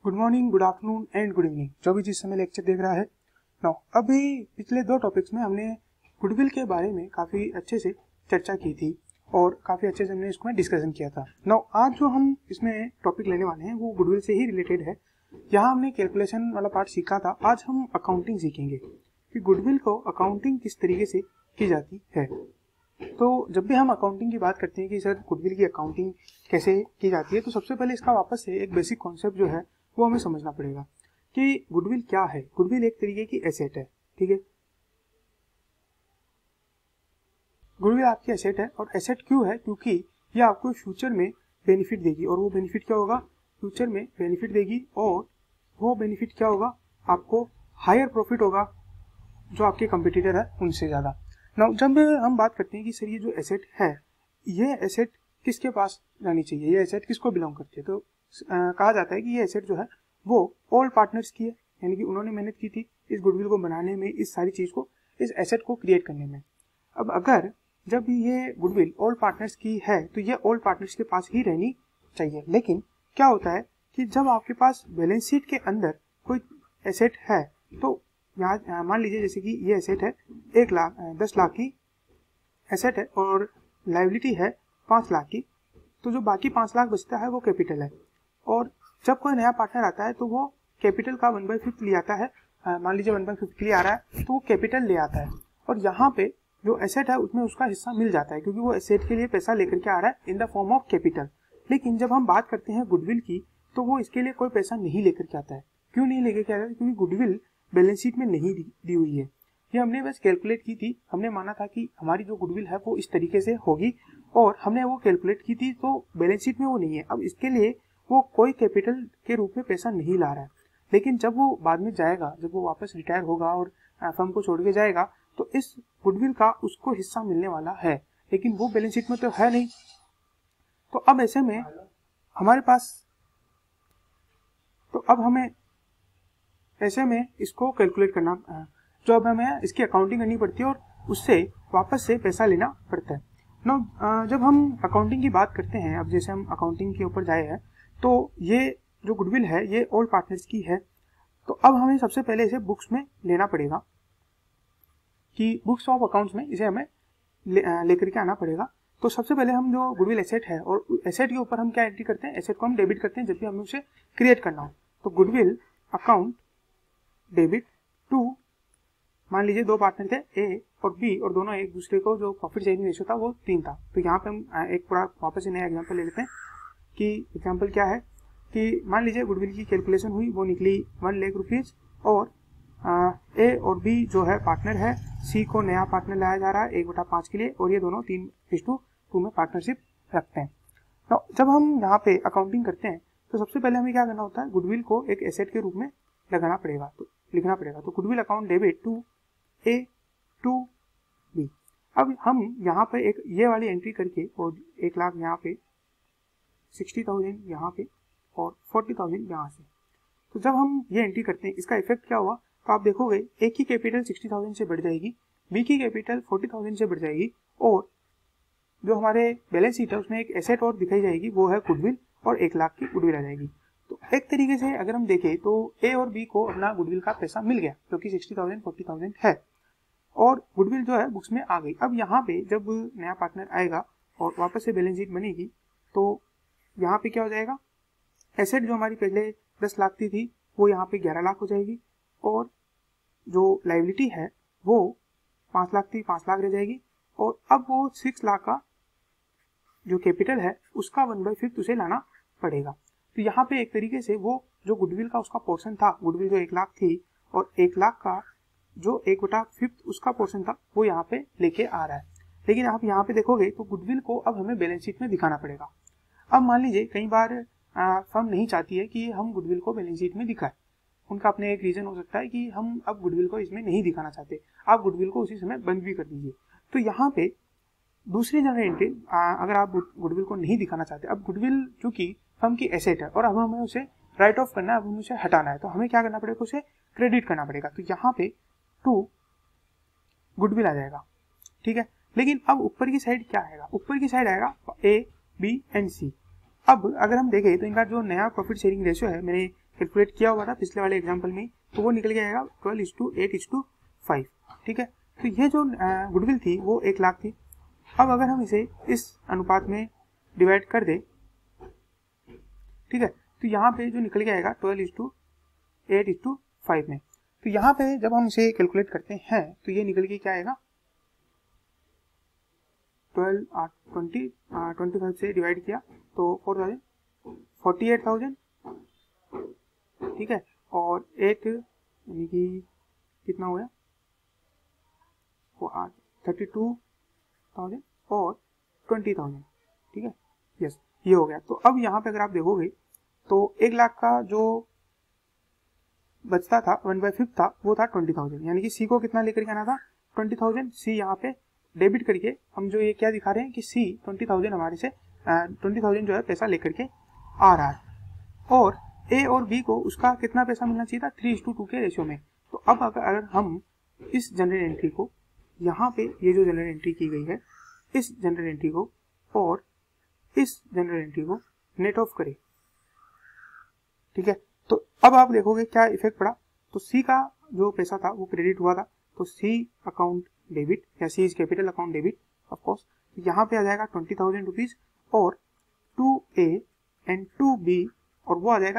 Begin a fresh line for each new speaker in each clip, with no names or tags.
Good morning, good afternoon and good evening जो भी जिस समय लेक्चर देख रहा है। नाउ अभी पिछले 2 टॉपिक्स में हमने गुडविल के बारे में काफ़ी अच्छे से चर्चा की थी और काफ़ी अच्छे से हमने इसको डिस्कशन किया था। नाउ आज जो हम इसमें टॉपिक लेने वाले हैं वो गुडविल से ही रिलेटेड है। यहाँ हमने कैलकुलेशन वाला पार्ट सीखा था, आज हम अकाउंटिंग सीखेंगे कि गुडविल को अकाउंटिंग किस तरीके से की जाती है। तो जब भी हम अकाउंटिंग की बात करते हैं कि सर गुडविल की अकाउंटिंग कैसे की जाती है, तो सबसे पहले इसका वापस से एक बेसिक कॉन्सेप्ट जो है वो हमें समझना पड़ेगा कि गुडविल क्या है। गुडविल एक तरीके की एसेट है, ठीक है। गुडविल आपकी एसेट है और एसेट क्यों है? क्योंकि ये आपको फ्यूचर में बेनिफिट देगी और वो बेनिफिट क्या होगा? फ्यूचर में बेनिफिट देगी और वो बेनिफिट क्या होगा? आपको हायर प्रॉफिट होगा जो आपके कंपटीटर है उनसे ज़्यादा। नाउ जब हम बात करते हैं कि सर ये जो एसेट है, ये एसेट किसके पास जानी चाहिए, ये एसेट किसको बिलोंग करती है, तो कहा जाता है कि ये एसेट जो है वो ऑल पार्टनर्स की है, यानी कि उन्होंने मेहनत की थी इस गुडविल को बनाने में, इस सारी चीज़ को, इस एसेट को क्रिएट करने में। अब अगर जब ये गुडविल ऑल पार्टनर्स की है तो ये ऑल पार्टनर्स के पास ही रहनी चाहिए। लेकिन क्या होता है कि जब आपके पास बैलेंस शीट के अंदर कोई एसेट है, तो यहाँ मान लीजिए जैसे कि ये एसेट है 10 लाख की एसेट है और लायबिलिटी है 5 लाख की, तो जो बाकी 5 लाख बचता है वो कैपिटल है। और जब कोई नया पार्टनर आता है तो वो कैपिटल का 1/5 ले आता है। मान लीजिए 1/5 के लिए आ रहा है तो वो कैपिटल ले आता है और यहाँ पे जो एसेट है उसमें उसका हिस्सा मिल जाता है, क्योंकि वो एसेट के लिए पैसा लेकर के आ रहा है in the form of capital. लेकिन जब हम बात करते हैं गुडविल की, तो वो इसके लिए कोई पैसा नहीं लेकर के आता है। क्यों नहीं लेकर के आता है? क्योंकि गुडविल बैलेंस शीट में नहीं दी हुई है। ये हमने बस कैलकुलेट की थी, हमने माना था कि हमारी जो गुडविल है वो इस तरीके से होगी और हमने वो कैलकुलेट की थी, तो बैलेंस शीट में वो नहीं है। अब इसके लिए वो कोई कैपिटल के रूप में पैसा नहीं ला रहा है। लेकिन जब वो बाद में जाएगा, जब वो वापस रिटायर होगा और फर्म को छोड़ के जाएगा, तो इस गुडविल का उसको हिस्सा मिलने वाला है, लेकिन वो बैलेंस शीट में तो है नहीं। तो अब ऐसे में हमारे पास, तो अब हमें ऐसे में इसको कैलकुलेट करना, जो अब हमें इसकी अकाउंटिंग करनी पड़ती है और उससे वापस से पैसा लेना पड़ता है। नो जब हम अकाउंटिंग की बात करते हैं, अब जैसे हम अकाउंटिंग के ऊपर जाए हैं, तो ये जो गुडविल है ये ऑल पार्टनर्स की है। तो अब हमें सबसे पहले इसे बुक्स में लेना पड़ेगा कि बुक्स ऑफ अकाउंट्स में इसे हमें लेकर के आना पड़ेगा। तो सबसे पहले हम जो गुडविल एसेट है और एसेट के ऊपर हम क्या एंट्री करते हैं, एसेट को हम डेबिट करते हैं जब भी हमें उसे क्रिएट करना हो। तो गुडविल अकाउंट डेबिट टू, मान लीजिए 2 पार्टनर थे ए और बी और दोनों एक दूसरे को जो प्रॉफिट शेयरिंग रेशियो था वो 3 था। तो यहाँ पे हम एक पूरा वापस से नया एग्जांपल ले लेते हैं कि एग्जांपल क्या है कि मान लीजिए गुडविल की कैलकुलेशन हुई, वो निकली 1 लाख रुपीज़ और ए और बी जो है पार्टनर है, सी को नया पार्टनर लाया जा रहा है 1/5 के लिए और ये दोनों 3:2 में पार्टनरशिप रखते हैं। तो जब हम यहाँ पे अकाउंटिंग करते हैं तो सबसे पहले हमें क्या करना होता है, गुडविल को एक एसेट के रूप में लगाना पड़ेगा, तो लिखना पड़ेगा। तो goodwill account debit to A to B. अब हम यहाँ पे एक ये वाली एंट्री करके और 1 लाख यहाँ पे, 60,000 यहाँ पे और 40,000 यहाँ से, तो जब हम ये एंट्री करते हैं इसका इफेक्ट क्या हुआ, तो आप देखोगे ए की कैपिटल 60,000 से बढ़ जाएगी, बी की कैपिटल 40,000 से बढ़ जाएगी और जो हमारे बैलेंस शीट है उसमें एक एसेट और दिखाई जाएगी, वो है गुडविल और 1 लाख की गुडविल आ जाएगी। तो एक तरीके से अगर हम देखें तो ए और बी को अपना गुडविल का पैसा मिल गया जो कि 60,000 40,000 है और गुडविल जो है बुक्स में आ गई। अब यहाँ पे जब नया पार्टनर आएगा और वापस से बैलेंस शीट बनेगी तो यहाँ पे क्या हो जाएगा, एसेट जो हमारी पहले 10 लाख की थी वो यहाँ पे 11 लाख हो जाएगी और जो लायबिलिटी है वो 5 लाख थी 5 लाख रह जाएगी और अब वो 6 लाख का जो कैपिटल है उसका 1/5 उसे लाना पड़ेगा। तो यहाँ पे एक तरीके से वो जो गुडविल का उसका पोर्शन था, गुडविल जो 1 लाख थी और 1 लाख का जो 1/5 उसका पोर्शन था वो यहाँ पे लेके आ रहा है। लेकिन आप यहाँ पे देखोगे तो गुडविल को अब हमें बैलेंस शीट में दिखाना पड़ेगा। अब मान लीजिए कई बार फर्म नहीं चाहती है कि हम गुडविल को बैलेंस शीट में दिखाएं, उनका अपने एक रीजन हो सकता है कि हम अब गुडविल को इसमें नहीं दिखाना चाहते, आप गुडविल को उसी समय बंद भी कर दीजिए। तो यहाँ पे दूसरी जगह एंट्री, अगर आप गुडविल को नहीं दिखाना चाहते, अब गुडविल चूंकि फर्म की एसेट है और अब हमें उसे राइट ऑफ करना है, अब हमें उसे हटाना है, तो हमें क्या करना पड़ेगा, उसे क्रेडिट करना पड़ेगा। तो यहाँ पे टू गुडविल आ जाएगा, ठीक है। लेकिन अब ऊपर की साइड क्या आएगा, ऊपर की साइड आएगा ए बी एंड सी। अब अगर हम देखें तो इनका जो नया प्रॉफिट शेयरिंग रेशियो है मैंने कैलकुलेट किया हुआ था पिछले वाले एग्जाम्पल में, तो वो निकल के आएगा 12:8:5। ठीक है, तो ये जो गुडविल थी वो 1 लाख थी। अब अगर हम इसे इस अनुपात में डिवाइड कर दें, ठीक है, तो यहाँ पे जो निकल के आएगा 12:8:5 में। तो यहाँ पे जब हम इसे कैलकुलेट करते हैं तो ये निकल के क्या आएगा, 25 से डिवाइड किया तो 48,000, ठीक है, और 8 यानी कि कितना हो गया, 32,000 और 20,000, ठीक है, यस, ये हो गया। तो अब यहाँ पे अगर आप देखोगे तो 1 लाख का जो बचता था 1/5 था वो था 20,000, यानी कि सी को कितना लेकर के आना था 20,000। सी यहाँ पे डेबिट करके हम जो ये क्या दिखा रहे हैं कि सी 20,000 हमारे से 20,000 जो है पैसा लेकर के आ रहा है, और ए और बी को उसका कितना पैसा मिलना चाहिए था 3:2 के रेशियो में। तो अब अगर हम इस जनरल एंट्री को यहाँ पे ये जो जनरल एंट्री की गई है इस जनरल एंट्री को और इस जनरल एंट्री को नेट ऑफ करें, ठीक है, तो अब आप देखोगे क्या इफेक्ट पड़ा। तो सी का जो पैसा था वो क्रेडिट हुआ था, तो सी अकाउंट डेबिट या C is capital account debit of course, यहाँ पे आ जाएगा 20,000 रुपीज और 2A एंड 2B, और वो आ जाएगा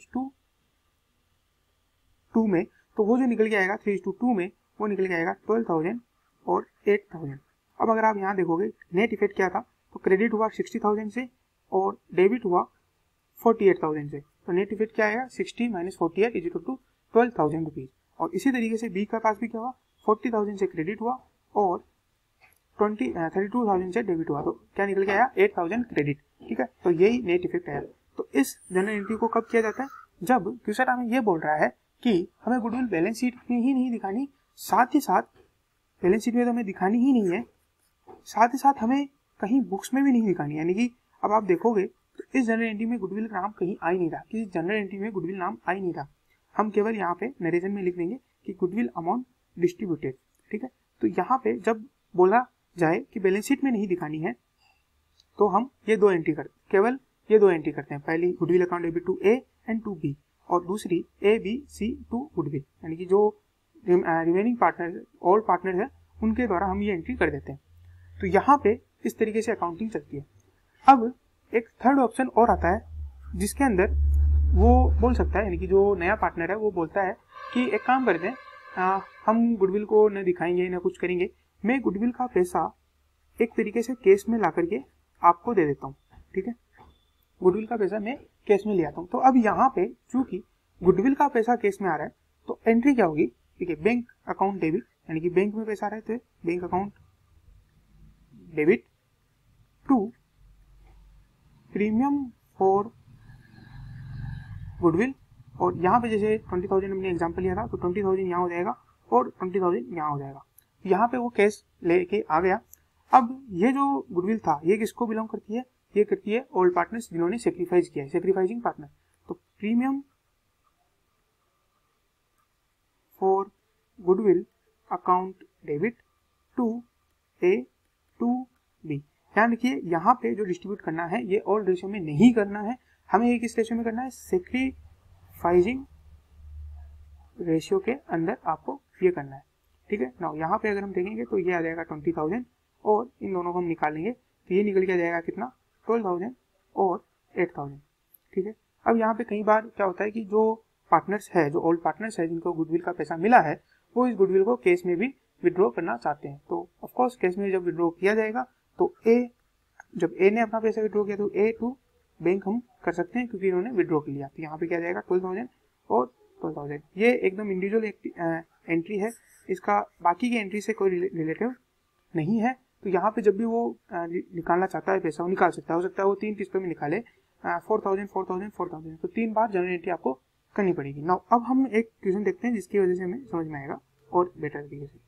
3:2 में। तो वो जो निकल के आएगा 3:2 में वो निकल के आएगा 12,000 और 8,000। अब अगर आप यहाँ देखोगे नेट इफेक्ट क्या था, तो क्रेडिट हुआ 60,000 से और डेबिट हुआ 48,000 से, तो नेट इफेक्ट क्या आएगा 60 - 48 = 12,000 रुपीज। और इसी तरीके से बी का पास भी क्या हुआ 40,000 से क्रेडिट हुआ और 32,000 से डेबिट हुआ, तो क्या निकल के आया 8,000 क्रेडिट, ठीक है, तो यही नेट इफेक्ट आया। तो इस जनरल एंट्री को कब किया जाता है, जब क्वेश्चन हमें ये बोल रहा है कि हमें गुडविल बैलेंस शीट में ही नहीं दिखानी, साथ ही साथ बैलेंस शीट में तो हमें दिखानी ही नहीं है, साथ ही साथ हमें कहीं बुक्स में भी नहीं दिखानी, यानी कि अब आप देखोगे तो इस जनरल एंट्री में गुडविल का नाम कहीं आ ही नहीं था, किसी जनरल एंट्री में गुडविल नाम आ ही नहीं था। हम केवल यहाँ पे नरेशन में लिख देंगे कि गुडविल अमाउंट डिस्ट्रीब्यूटेड, ठीक है। तो यहाँ पे जब बोला जाए कि बैलेंस शीट में नहीं दिखानी है तो हम ये दो एंट्री करते, केवल ये दो एंट्री करते हैं। पहली goodwill account debit to A and to B, और दूसरी ABC टू गुडविल, यानी कि जो रिमेनिंग पार्टनर ऑल पार्टनर है उनके द्वारा हम ये एंट्री कर देते हैं। तो यहाँ पे इस तरीके से अकाउंटिंग चलती है। अब एक थर्ड ऑप्शन और आता है जिसके अंदर वो बोल सकता है, यानी कि जो नया पार्टनर है वो बोलता है कि एक काम करते हैं, हम गुडविल को न दिखाएंगे न कुछ करेंगे, मैं गुडविल का पैसा एक तरीके से केस में ला करके आपको दे देता हूँ, ठीक है, गुडविल का पैसा मैं केस में ले आता हूँ। तो अब यहाँ पे चूंकि गुडविल का पैसा केस में आ रहा है तो एंट्री क्या होगी, ठीक है, बैंक अकाउंट डेबिट, यानी कि बैंक में पैसा आ रहा है तो bank account debit to premium for goodwill, और यहाँ पे जैसे 20,000 हमने एग्जाम्पल लिया था तो 20,000 यहाँ हो जाएगा और 20,000 यहाँ हो जाएगा। यहाँ पे वो केस लेके आ गया। अब ये जो गुडविल था ये किसको बिलोंग करती है, ये करती है ओल्ड पार्टनर्स जिन्होंने सेक्रीफाइस किया है, सेक्रीफाइसिंग पार्टनर। तो premium for goodwill account debit to A to B. ध्यान रखिए यहाँ पे जो डिस्ट्रीब्यूट करना है ये ऑल रेशियो में नहीं करना है, हमें ये किस रेशियो में करना है, सेक्रीफाइसिंग रेशियो के अंदर आपको ये करना है, ठीक है ना। यहाँ पे अगर हम देखेंगे तो ये आ जाएगा 20,000 और इन दोनों को हम निकालेंगे तो ये निकल के आ जाएगा कितना 12,000 और 8,000, ठीक है। अब यहाँ पे कई बार क्या होता है कि जो पार्टनर्स है, जो ओल्ड पार्टनर्स है जिनको गुडविल का पैसा मिला है, वो इस गुडविल को केस में भी विड्रॉ करना चाहते हैं। तो ऑफकोर्स केस में जब विड्रॉ किया जाएगा तो जब ए ने अपना पैसा विड्रॉ किया तो ए टू बैंक हम कर सकते हैं क्योंकि इन्होंने विड्रॉ कर लिया। तो यहाँ पे क्या जाएगा 12,000 और 12,000, ये एकदम इंडिविजुअल एंट्री है, इसका बाकी की एंट्री से कोई रिलेटिव नहीं है। तो यहाँ पे जब भी वो निकालना चाहता है पैसा वो निकाल सकता है, हो सकता है वो 3 किस्तों में निकाले 4,000 4,000 4,000, तो 3 बार जनरल एंट्री आपको करनी पड़ेगी। नाउ अब हम एक क्वेश्चन देखते हैं जिसकी वजह से हमें समझ में आएगा और बेटर तरीके से।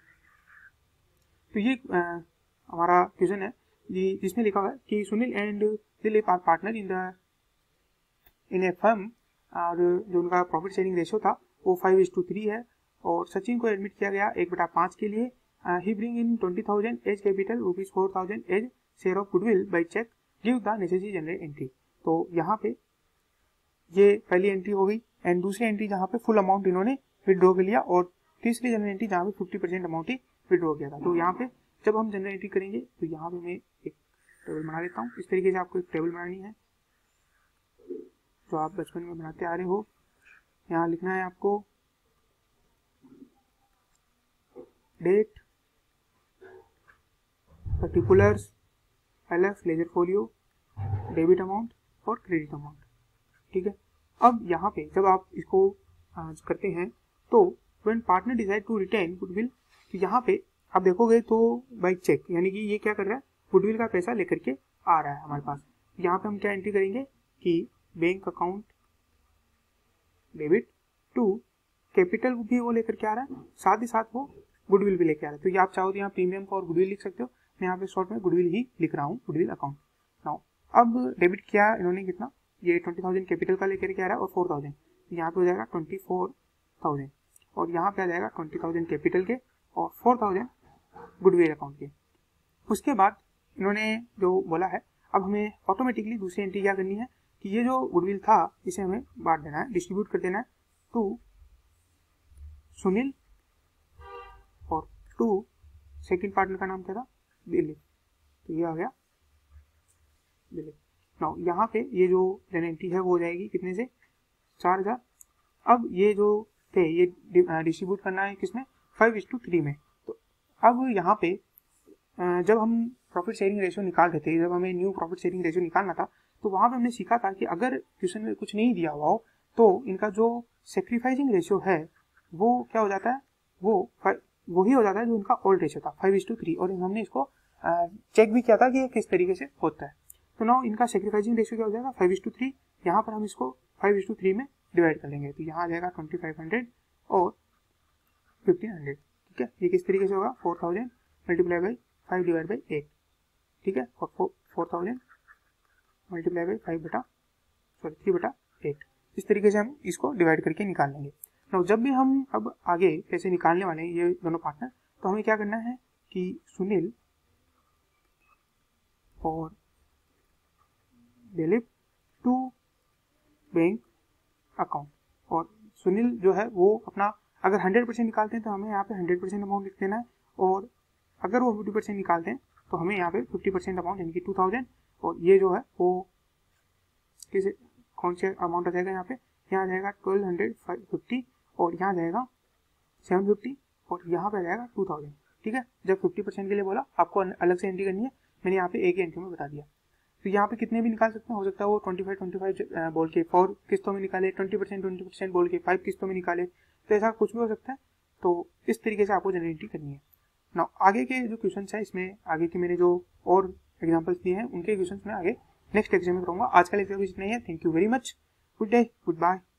तो ये हमारा क्वेश्चन है जिसमें लिखा हुआ है कि Sunil and Dilip are partner in a firm, और जो उनका प्रॉफिट शेयरिंग रेशियो था वो 5:3 है, और सचिन को एडमिट किया गया 1/5 के लिए। He bring in 20,000 as capital, ₹4,000 as share of goodwill by cheque, give the necessary journal entry. तो यहाँ पे ये पहली एंट्री हो गई एंड दूसरी एंट्री जहाँ पे फुल अमाउंट इन्होंने विड्रॉ कर लिया और तीसरी जनरल एंट्री जहाँ पे 50% अमाउंट ही विड्रॉ किया था। तो यहाँ पे जब हम जनरल एंट्री करेंगे तो यहाँ पे मैं एक टेबल बना लेता हूँ। इस तरीके से आपको एक टेबल बनानी है जो आप बचपन में बनाते आ रहे हो। यहाँ लिखना है आपको date, particulars, LF ledger folio, debit amount और क्रेडिट अमाउंट। ठीक है, अब यहाँ पे जब आप इसको करते हैं तो when partner decide to retain goodwill, तो यहाँ पे आप देखोगे तो बाय चेक, यानी कि ये क्या कर रहा है, गुडविल का पैसा लेकर के आ रहा है हमारे पास। यहाँ पे हम क्या एंट्री करेंगे कि bank account debit to capital भी वो लेकर के आ रहा है, साथ ही साथ वो गुडविल भी लेके आ रहा है। तो ये आप चाहो तो यहाँ प्रीमियम का और गुडविल लिख सकते हो, मैं यहाँ पे शॉर्ट में गुडविल ही लिख रहा हूँ, गुडविल अकाउंट। नाउ अब डेबिट किया इन्होंने कितना, ये 20,000 कैपिटल का लेकर के आ रहा है और 4,000, यहाँ पे हो जाएगा 24,000 और यहाँ पे आ जाएगा 20,000 कैपिटल के और 4,000 गुडविल अकाउंट के। उसके बाद इन्होंने जो बोला है, अब हमें ऑटोमेटिकली दूसरी एंट्री क्या करनी है कि ये जो गुडविल था इसे हमें बांट देना है, डिस्ट्रीब्यूट कर देना है टू सुनील और टू सेकंड पार्टनर का नाम क्या था, दिलीप। तो ये आ गया दिलीप। नाउ यहाँ पे ये जो जनरल एंट्री है वो हो जाएगी कितने से, 4,000। अब ये जो थे ये डिस्ट्रीब्यूट करना है किसमें, 5:3 में। तो अब यहाँ पे जब हम प्रॉफिट शेयरिंग रेशियो निकाल रहे थे, जब हमें न्यू प्रॉफिट शेयरिंग रेशियो निकालना था, तो वहाँ पे हमने सीखा था कि अगर क्वेश्चन में कुछ नहीं दिया हुआ हो तो इनका जो सेक्रीफाइसिंग रेशियो है वो क्या हो जाता है, वो ही हो जाता है जो इनका ओल्ड रेशियो था 5:3। और हमने इसको चेक भी किया था कि ये किस तरीके से होता है। तो नाउ इनका सेक्रीफाइसिंग रेशियो क्या हो जाएगा 5:3। यहाँ पर हम इसको 5:3 में डिवाइड कर लेंगे, तो यहाँ आ जाएगा 2,500 और 1,500। ठीक है, ये किस तरीके से होगा, 4,000 मल्टीप्लाई बाई 5 डिवाइड बाई 8। ठीक है, और 4,000 मल्टीप्लाई बाई 3/8। इस तरीके से हम इसको डिवाइड करके निकाल लेंगे। तो जब भी हम अब आगे पैसे निकालने वाले हैं ये दोनों पार्टनर, तो हमें क्या करना है कि सुनील और दिलीप टू बैंक अकाउंट, और सुनील जो है वो अपना अगर 100% निकालते हैं तो हमें यहाँ पे 100% अमाउंट लिख देना है, और अगर वो 50% निकालते हैं तो हमें यहाँ पे 50% अमाउंट यानी कि 2,000, और ये जो है वो किस कौन से अमाउंट आ जाएगा, यहाँ आ जाएगा 1,250 और यहाँ जाएगा 750 और यहाँ पे आ जाएगा 2,000। ठीक है, जब 50% के लिए बोला आपको अलग से एंट्री करनी है, मैंने यहाँ पे एक ही एंट्री में बता दिया। तो यहाँ पे कितने भी निकाल सकते हैं, हो सकता है वो 25 बोल के 4 किस्तों में निकाले, 20% बोल के 5 किस्तों में निकाले, तो ऐसा कुछ भी हो सकता है। तो इस तरीके से आपको जनरल एंट्री करनी है। ना आगे के जो क्वेश्चन है इसमें आगे के मैंने जो और एग्जाम्पल्स दिए हैं उनके क्वेश्चन में आगे नेक्स्ट लेक्चर में करूँगा। आज का लेक्चर इतना ही है। Thank you very much, good day, good bye.